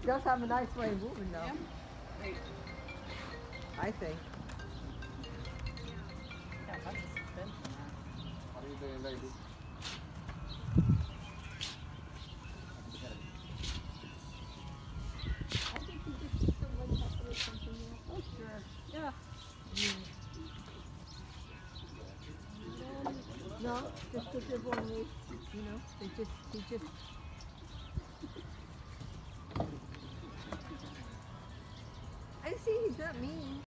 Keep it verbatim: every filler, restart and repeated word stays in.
does have a nice way of moving, though. Yeah. Great. I think. Yeah, lots of suspension there. How are you doing, ladies? I think you just put some white pepper or something in it. Oh, sure. Yeah. No, just because they're born with, you know, they just, they just. I see, he's not mean.